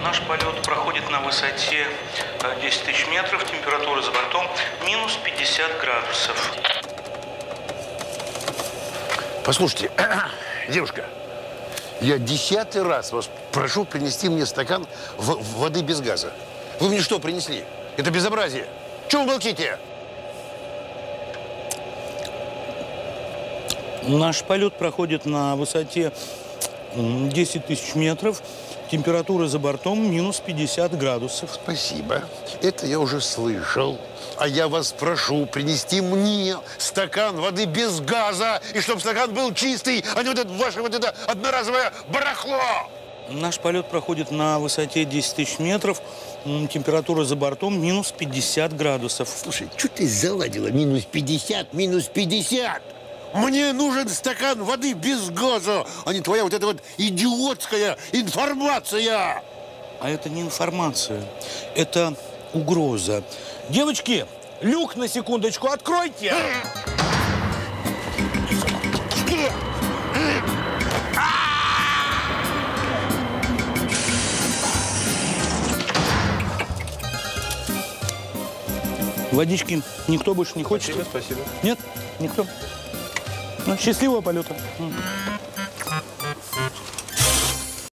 Наш полет проходит на высоте 10 тысяч метров, температура за бортом минус 50 градусов. Послушайте, девушка, я 10-й раз вас прошу принести мне стакан воды без газа. Вы мне что принесли? Это безобразие. Чего вы молчите? Наш полет проходит на высоте 10 тысяч метров, температура за бортом минус 50 градусов. Спасибо. Это я уже слышал. А я вас прошу принести мне стакан воды без газа, и чтобы стакан был чистый, а не вот это ваше вот это одноразовое барахло. Наш полет проходит на высоте 10 тысяч метров, температура за бортом минус 50 градусов. Слушай, что ты заладила? Минус 50, минус 50. Мне нужен стакан воды без газа, а не твоя вот эта вот идиотская информация. А это не информация, это угроза. Девочки, люк на секундочку откройте! Водички никто больше не хочет? Спасибо, спасибо. Нет? Никто? Ну, счастливого полета.